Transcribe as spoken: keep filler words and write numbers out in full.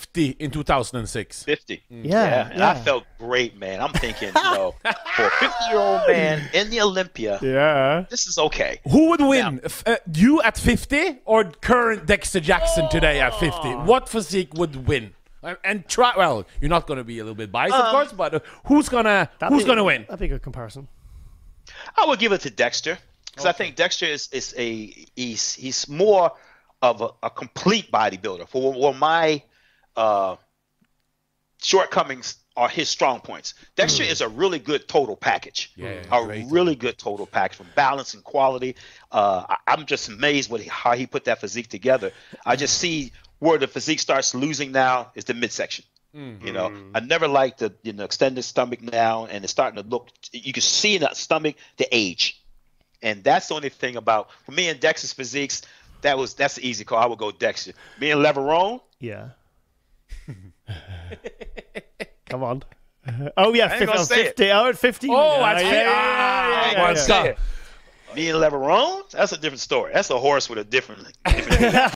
fifty in two thousand six. fifty. Yeah, Yeah, and yeah. I felt great, man. I'm thinking, you know, for a fifty-year-old man in the Olympia, Yeah. this is okay. Who would win? F- uh, you at fifty or current Dexter Jackson today at fifty? What physique would win? And, and try. Well, you're not going to be a little bit biased, of Um, course, but uh, who's gonna That'd who's be- gonna win? That'd be a good comparison. I would give it to Dexter because I think Dexter is is a he's he's more of a, a complete bodybuilder. For what my uh, shortcomings are his strong points. Dexter is a really good total package. Yeah, a great. really good total package from balance and quality. Uh, I, I'm just amazed with how he put that physique together. I just see where the physique starts losing now is the midsection. You know, I never liked the you know extended stomach now, and it's starting to look. You can see in that stomach the age, and that's the only thing about for me and Dexter's physiques. That was that's the easy call. I would go Dexter. Me and Leverone. Yeah. Come on. Oh yeah, ain't fifty. gonna Oh, say it. fifty. Oh, at fifty. Oh, yeah, that's yeah, fi- yeah, ah, yeah, I yeah, wanna yeah. say it. Me and Leverone. That's a different story. That's a horse with a different. different